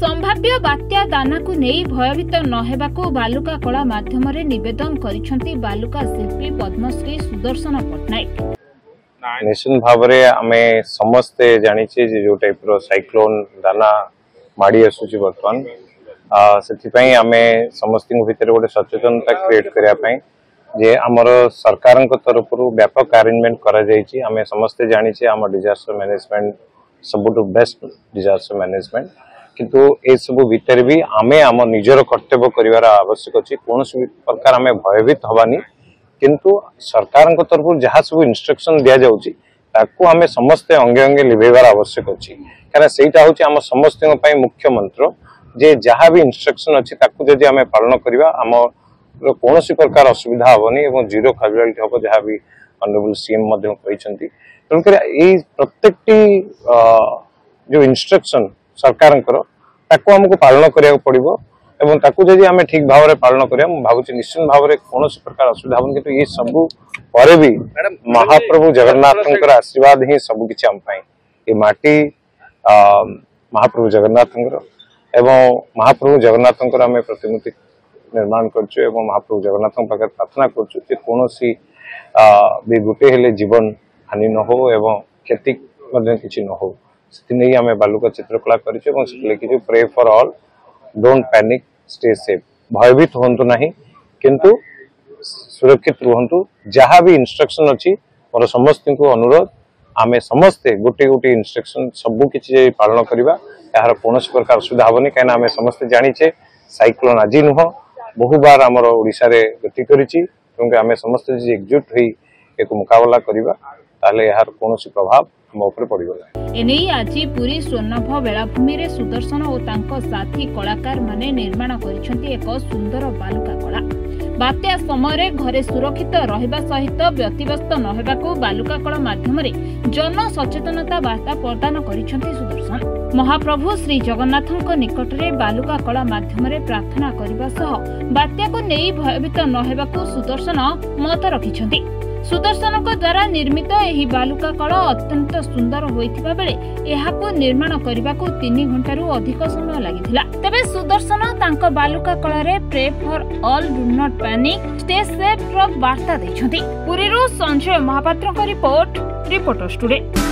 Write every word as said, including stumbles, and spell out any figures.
संभाव्य बात्या दाना को नहीं भयभीत नहेबाकू बालुका कला माध्यम निवेदन करिसेंती बालुका शिल्पी पद्मश्री सुदर्शन पट्टनायक। निश्चित भाव में आमे समस्ते जानिचे जो टाइप रो साइक्लोन दाना माड़ी आसुची बर्तमान से आमे समस्त भितर गोटे सचेतनता क्रिएट करने जे आमर सरकार तरफ व्यापक अरेंजमेंट करा जायछि। आमे समस्ते जानिचे आम डिजास्टर मैनेजमेंट सबुठु बेस्ट डिजास्टर मैनेजमेंट किंतु ए सब भितर भी आमे आम निजर कर्तव्य करिवार आवश्यक अछि। कोनोसी भी प्रकार आमे भयभीत हवानी किंतु सरकार तरफ जहाँ सब इंस्ट्रक्शन दिया जाउछि ताकू आमे समस्ते अंगे अंगे लिभेबार आवश्यक अछि। कारण सेटा होछि आम समस्त पई मुख्य मंत्र जे जहाँ भी इंस्ट्रक्शन अच्छी जदि आम पालन करवा आम कौन प्रकार असुविधा हेनी और जीरो कैजुआलिटी हम जहाँ भी ऑनरेबल सीएम तेणुक प्रत्येक जो इंस्ट्रक्शन सरकार आमको पालन करा पड़ो एवं ताकू जदि आम ठीक भाव में पालन करा भावुँ निश्चित भाव में कौन प्रकार असुविधा हेनी कि ये सबू पर भी महाप्रभु जगन्नाथ आशीर्वाद ही सबकि आम ये माटी महाप्रभु जगन्नाथ एवं महाप्रभु जगन्नाथ आम प्रतिमूर्ति निर्माण कर महाप्रभु जगन्नाथ पाखे प्रार्थना कर कौन भी गोटे हेले जीवन हानि न हो एवं क्षति किसी न हो से आम बालुका चित्रकला कर pray for all don't panic stay safe भयभीत हूँ ना किंतु सुरक्षित रुहतु जहाँ भी इंस्ट्रक्शन अच्छी मोर समस्त को अनुरोध आमे समस्ते गोटे गोटे इंस्ट्रक्शन सबू किसी पालन करवा यार कौन प्रकार असुविधा हेनी कहीं आम समस्ते जानीचे साइक्लोन आज नुह बहु बार आमर ओडिशा रे गति करिछि क्योंकि आम समस्ते एकजुट होई एक मुकाबला करवा ताले यार कौन प्रभाव हम ऊपर पड़गला। एने आज पुरी स्वर्णभ बेलाभूमि रे सुदर्शन और तांको साथी कलाकार माने निर्माण करिसेंती एक सुंदर बालुका कला। बात्या समय घरे सुरक्षित रहिबा सहित व्यतिव्यस्त नहेबाकू बालुका कला माध्यम जन सचेतनता वार्ता प्रदान करिसेंती सुदर्शन। महाप्रभु श्री जगन्नाथଙ୍କ निकटरे बालुका कला माध्यम प्रार्थना करने सह बात्या को नहीं भयभीत नहेबाकू सुदर्शन मत रखिछंती। सुदर्शन द्वारा निर्मित एही बालुका कला अत्यंत सुंदर होइथिबा बेले एहाको निर्माण करबाकू तीन घंटा रु अधिक समय लागिथिला। तबे सुदर्शन तांको बालुका कला रे pray for all do not panic stay safe रो वार्ता दैछंती। पुरीरू संजय महापात्रक रिपोर्ट रिपोर्टर्स टुडे।